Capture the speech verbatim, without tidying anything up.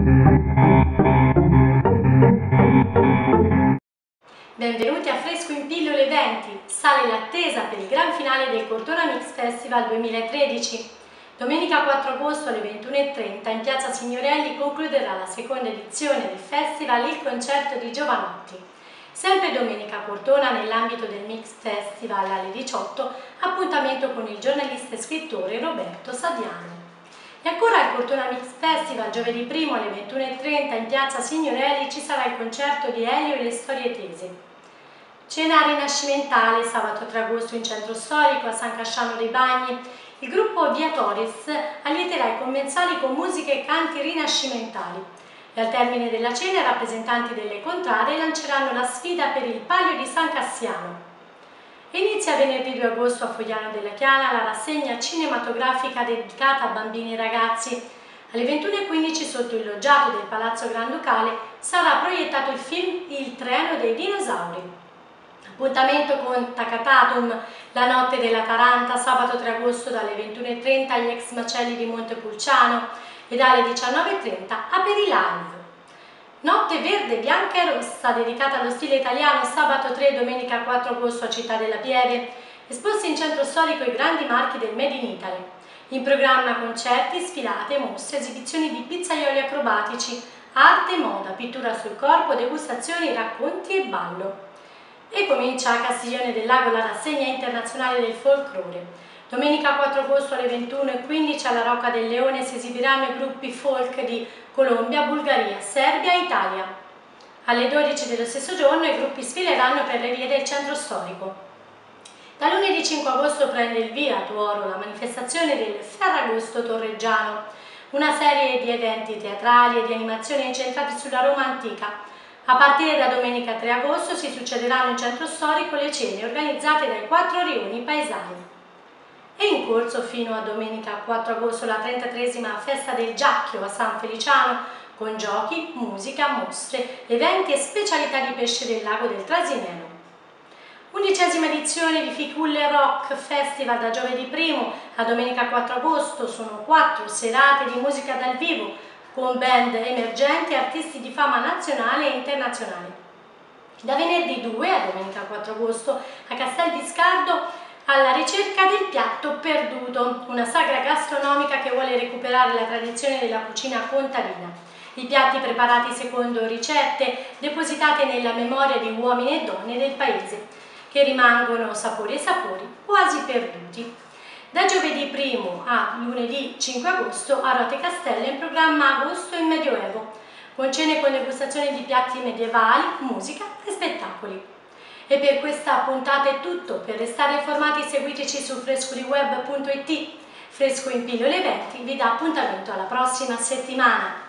Benvenuti a Fresco in Pillole venti, sale l'attesa per il gran finale del Cortona Mix Festival duemilatredici. Domenica quattro agosto alle ventuno e trenta in piazza Signorelli concluderà la seconda edizione del festival Il Concerto di Giovanotti. Sempre domenica a Cortona, nell'ambito del Mix Festival alle diciotto, appuntamento con il giornalista e scrittore Roberto Saviano. E ancora al Cortona Mix Festival, giovedì primo alle ventuno e trenta in piazza Signorelli ci sarà il concerto di Elio e le storie tese. Cena rinascimentale sabato tre agosto in centro storico a San Casciano dei Bagni. Il gruppo Viatoris allieterà i commensali con musiche e canti rinascimentali. E al termine della cena i rappresentanti delle contrade lanceranno la sfida per il Palio di San Cassiano. Inizia venerdì due agosto a Fogliano della Chiana la rassegna cinematografica dedicata a bambini e ragazzi. Alle ventuno e quindici sotto il loggiato del Palazzo Granducale sarà proiettato il film Il treno dei dinosauri. Appuntamento con Takatatum, la notte della Taranta, sabato tre agosto dalle ventuno e trenta agli ex macelli di Montepulciano e dalle diciannove e trenta a Perilive. Notte verde, bianca e rossa, dedicata allo stile italiano, sabato tre e domenica quattro agosto a Città della Pieve, esposti in centro storico i grandi marchi del Made in Italy. In programma concerti, sfilate, mostre, esibizioni di pizzaioli acrobatici, arte, moda, pittura sul corpo, degustazioni, racconti e ballo. E comincia a Castiglione del Lago la rassegna internazionale del folklore. Domenica quattro agosto alle ventuno e quindici alla Rocca del Leone si esibiranno i gruppi folk di Colombia, Bulgaria, Serbia e Italia. Alle dodici dello stesso giorno i gruppi sfileranno per le vie del centro storico. Da lunedì cinque agosto prende il via a Tuoro la manifestazione del Ferragosto Torreggiano, una serie di eventi teatrali e di animazioni incentrati sulla Roma antica. A partire da domenica tre agosto si succederanno in centro storico le cene organizzate dai quattro rioni paesani. È in corso fino a domenica quattro agosto la trentatreesima festa del Giacchio a San Feliciano con giochi, musica, mostre, eventi e specialità di pesce del lago del Trasimeno. Undicesima edizione di Ficulle Rock Festival da giovedì primo a domenica quattro agosto sono quattro serate di musica dal vivo con band emergenti e artisti di fama nazionale e internazionale. Da venerdì due a domenica quattro agosto a Castel Biscardo alla ricerca del piatto perduto, una sagra gastronomica che vuole recuperare la tradizione della cucina contadina. I piatti preparati secondo ricette depositate nella memoria di uomini e donne del paese, che rimangono sapori e sapori quasi perduti. Da giovedì primo a lunedì cinque agosto a Rote Castelle in programma Agosto in Medioevo, con cene con degustazioni di piatti medievali, musica e spettacoli. E per questa puntata è tutto. Per restare informati seguiteci su frescoliweb punto it. Fresco in Pillole venti vi dà appuntamento alla prossima settimana.